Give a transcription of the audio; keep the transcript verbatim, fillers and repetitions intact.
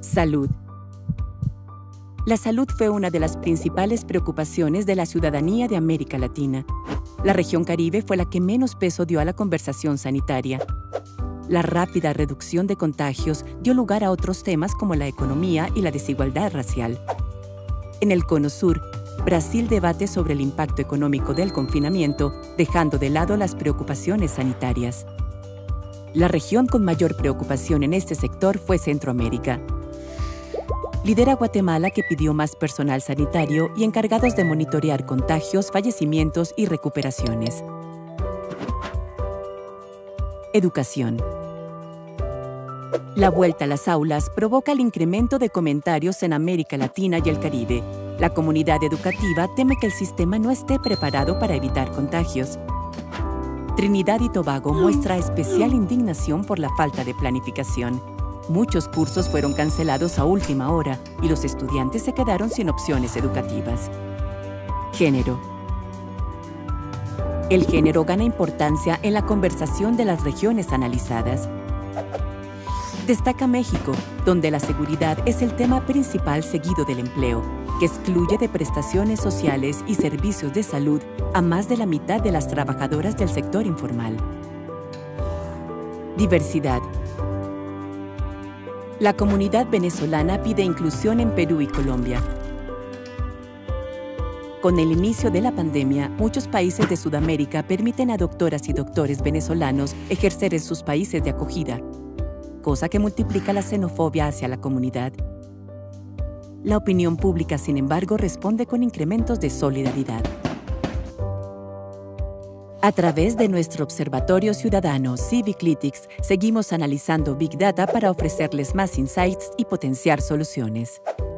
Salud. La salud fue una de las principales preocupaciones de la ciudadanía de América Latina. La región Caribe fue la que menos peso dio a la conversación sanitaria. La rápida reducción de contagios dio lugar a otros temas como la economía y la desigualdad racial. En el Cono Sur, Brasil debate sobre el impacto económico del confinamiento, dejando de lado las preocupaciones sanitarias. La región con mayor preocupación en este sector fue Centroamérica. Lidera Guatemala, que pidió más personal sanitario y encargados de monitorear contagios, fallecimientos y recuperaciones. Educación. La vuelta a las aulas provoca el incremento de comentarios en América Latina y el Caribe. La comunidad educativa teme que el sistema no esté preparado para evitar contagios. Trinidad y Tobago muestra especial indignación por la falta de planificación. Muchos cursos fueron cancelados a última hora y los estudiantes se quedaron sin opciones educativas. Género. El género gana importancia en la conversación de las regiones analizadas. Destaca México, donde la seguridad es el tema principal seguido del empleo, que excluye de prestaciones sociales y servicios de salud a más de la mitad de las trabajadoras del sector informal. Diversidad. La comunidad venezolana pide inclusión en Perú y Colombia. Con el inicio de la pandemia, muchos países de Sudamérica permiten a doctoras y doctores venezolanos ejercer en sus países de acogida, cosa que multiplica la xenofobia hacia la comunidad. La opinión pública, sin embargo, responde con incrementos de solidaridad. A través de nuestro Observatorio Ciudadano Civiclytics, seguimos analizando Big Data para ofrecerles más insights y potenciar soluciones.